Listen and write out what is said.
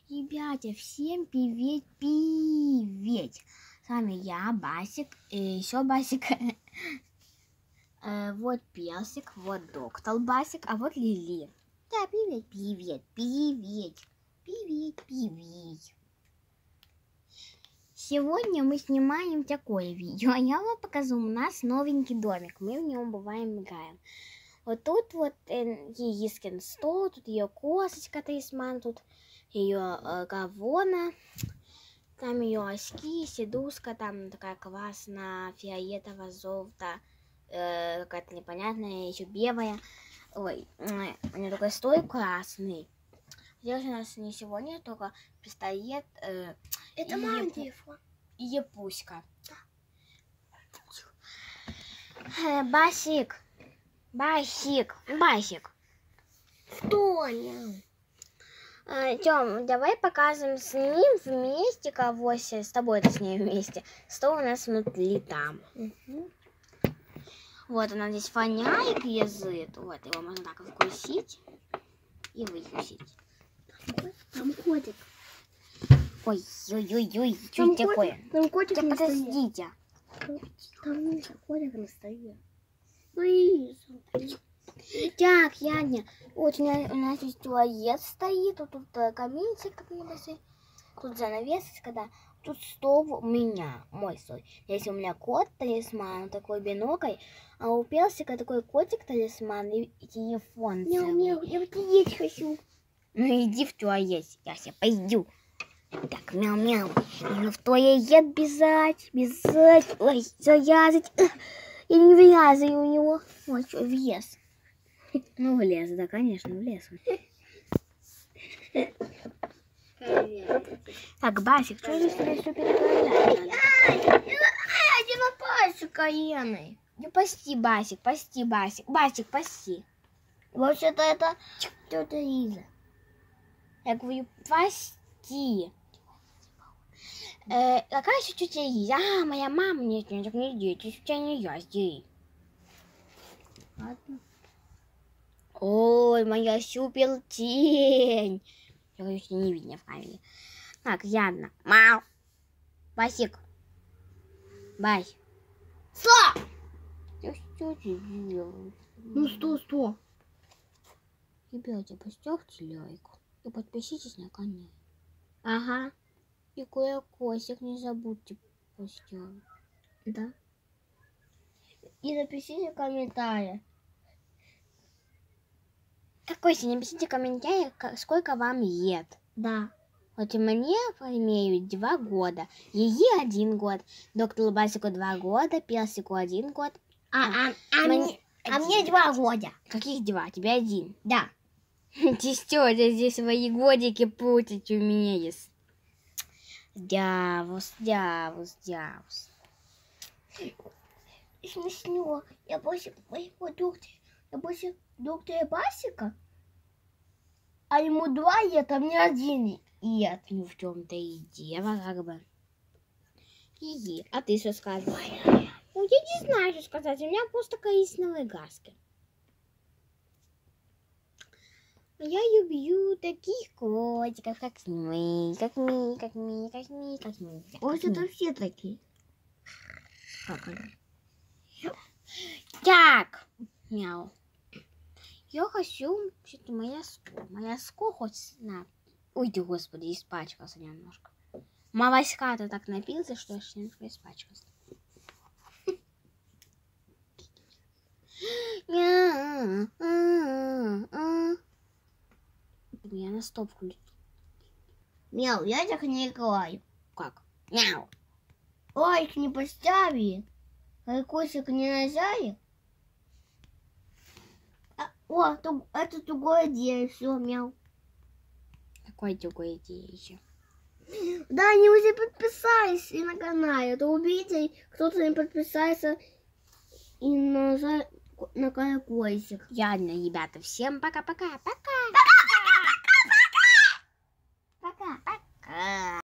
Ребята, всем привет, привет! С вами я, Басик, и еще Басик. Вот Персик, вот доктор Басик, а вот Лили. Да, привет, привет, привет, привет, привет. Сегодня мы снимаем такое видео. Я вам покажу, у нас новенький домик. Мы в нем бываем играем. Вот тут вот Егискин стол, тут ее косочка талисман, тут ее гавона, там ее очки, сидушка, там такая классная, фиолетовая, желтая, какая-то непонятная, еще белая. Ой, у нее такой стол красный. Здесь у нас не сегодня, только пистолет. Это мой телефон. И Япуська. Басик. Басик. Басик. Что? Тём, давай покажем с ним вместе кого-то, с тобой точнее вместе. Что у нас внутри там. Угу. Вот она здесь фонарик язык. Вот его можно так вкусить и выкусить. Там котик. Ой-ой-ой, что это такое? Там котик Да на столе. подождите. Там Миша, котик на столе. Ой, Так, Яня, вот у нас здесь туалет стоит, тут каминчик такой большой, тут занавесочка, да, тут стол у меня, мой стол. Здесь у меня кот талисман, такой бинокль, а у Персика такой котик талисман и телефон. Мяу-мяу, я вот есть хочу. Ну иди в туалет, я сейчас пойду. Так, мяу-мяу, нужно в туалет бежать, ой, завязать. Я не влязаю у него. Вот что, влез. Ну, влез, да, конечно, влез. Так, Басик, что же тебе все переправлять? Один пальчик каеный. Ну, пасти, Басик, пасти, Басик. Басик, пасти. Вообще-то это тетя Лиза. Я говорю, пасти. Какая еще тетя Лиза? А, моя мама. Нет, так не дети, тетя не я здесь. Ладно. Ой, моя супер тень. Я говорю, что не видно в камере. Так, Яна. Мау. Басик. Бась. Что? Я что ты делаешь? Ну что? Ребята, поставьте лайк и подпишитесь на канал. Ага. И колокольчик не забудьте поставить. Да. И напишите комментарий. Какой не напишите комментарий, сколько вам лет. Да. Вот мне имеют 2 года, Ей 1 год, доктору Басику 2 года, Персику 1 год. Мне 2 года. Каких 2? Тебе 1. Да. Ты что, здесь свои годики путать умеешь? Дявус. Смешно. Я больше моего доктора. Я больше доктора Басика. А ему 2 лет, а мне 1 лет. Ну в чем-то и дело, как бы. Иди, а ты что скажешь? Ну, я не знаю, что сказать. У меня просто коричневые глазки. Я люблю таких котиков, как мы, как мы. Вот это все такие. Как они? Так, мяу. Я хочу, что-то молоко хочется. На. Ой, ты, господи, испачкался немножко. Молока ты так напился, что я немножко испачкался. Я на стоп включу. Мяу, я так не играю. Как? Мяу. Лайк не поставили. Лайкосик не нажали. Это другое дело. Все, мяу. Какой другой идея еще? Да, они уже подписались и на канале. То убейте, кто-то не подписался и нажал на колокольчик. Ладно, ребята, всем пока-пока. Пока.